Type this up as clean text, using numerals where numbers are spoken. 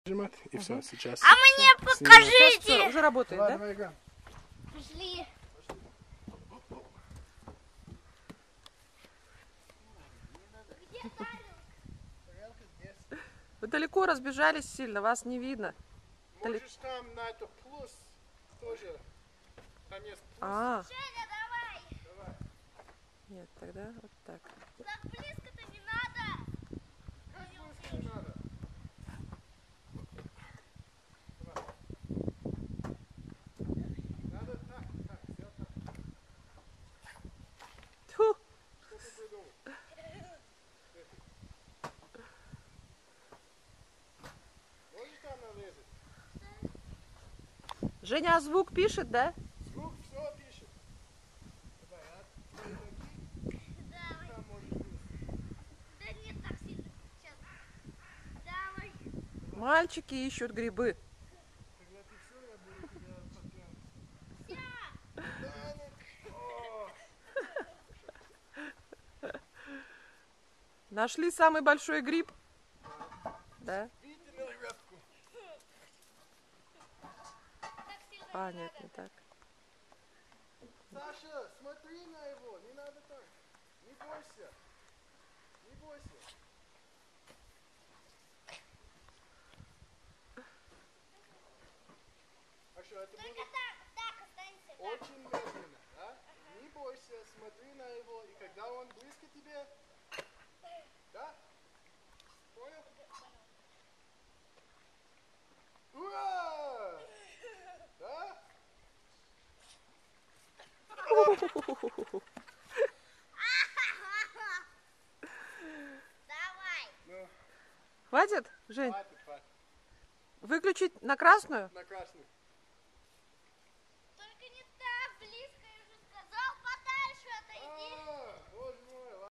И все, сейчас. А мне покажите! Все, уже работает, Давай, да? давай, играем. Пошли. Тарелка здесь. Вы далеко разбежались сильно, вас не видно. Можешь там на это плюс тоже. Там есть плюс. А, Женя, давай! Давай. нет, тогда вот так. Так близко-то не надо! Как близко не надо? Давай. Надо так, так, сделай так. Тьфу. Что ты придумал? Можешь там нарезать? Женя, а звук пишет, да? Звук все пишет. Давай, а твои ноги Давай. там можешь плюс. Да не так сильно. Сейчас. Давай. Мальчики ищут грибы. Когда ты все, я буду тебя подтягивать. Все. Да, ну, о, Нашли самый большой гриб? Да? видите на ребятку? Так сильно А, не нет, надо. не так. Саша, смотри на его, не надо так. Не бойся. Не бойся. А что, это Только будет так останется. Так. очень медленно, да? Не бойся, смотри на его, и когда он близко тебе, да? Понял? Ура! Да? Давай. Ну, Хватит, Жень? хватит, хватит. Выключить на красную? На красный.